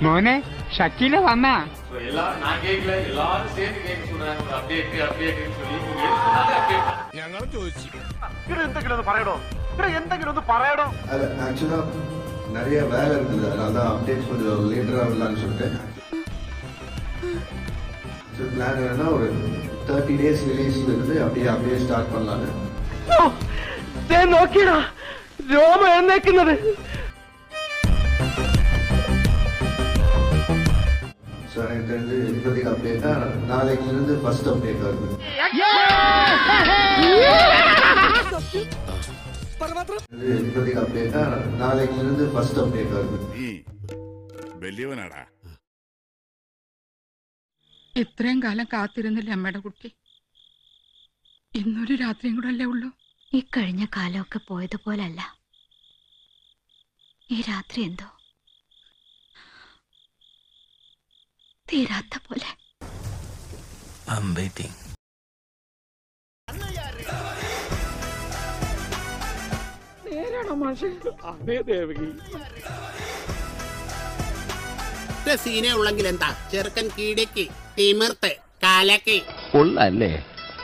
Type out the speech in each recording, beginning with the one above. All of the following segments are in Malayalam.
മോനെ ഷക്കീല വന്നാ ഞങ്ങൾ ചോദിച്ചു ஆக்சுவலா நிறைய வேலை இருந்தது, அதனால தான் அப்டேட்ஸ் கொஞ்சம் லேட்டரா வரலாம்னு சொல்லிட்டேன். பிளான் என்னன்னா ஒரு 30 days ரிலீஸ்ல இருந்து அப்படியே ஸ்டார்ட் பண்ணலான்னு. നോക്കിയടാ രോമ എന്നേക്കുന്നത്. ஸோ எனக்கு தெரிஞ்சு இப்போதைக்கு அப்டேட்னா நாளைக்குல இருந்து ஃபர்ஸ்ட் அப்டேட் வருது. இப்போதைக்கு அப்டேட்னா நாளைக்குல இருந்து ஃபர்ஸ்ட் அப்டேட் வருது. വലിയവനാടാ. ഇത്രയും കാലം കാത്തിരുന്നില്ല അമ്മയുടെ കുട്ടി. ഇന്നൊരു രാത്രിയും കൂടെ അല്ലേ ഉള്ളൂ. ഈ കഴിഞ്ഞ കാലമൊക്കെ പോയതുപോലല്ല ഈ രാത്രി. എന്തോ തീരാത്ത പോലെ. സീനെ ഉള്ളെങ്കിൽ എന്താ ചെറുക്കൻ കീടക്ക് തിമിർത്ത് കാലക്ക് കൊള്ളല്ലേ?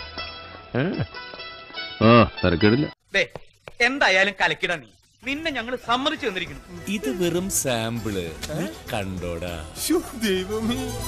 എന്തായാലും കലക്കിട നീ. നിന്നെ ഞങ്ങൾ സമ്മതിച്ചു തന്നിരിക്കുന്നു. ഇത് വെറും സാമ്പിള്, കണ്ടോടാ. ദൈവമേ.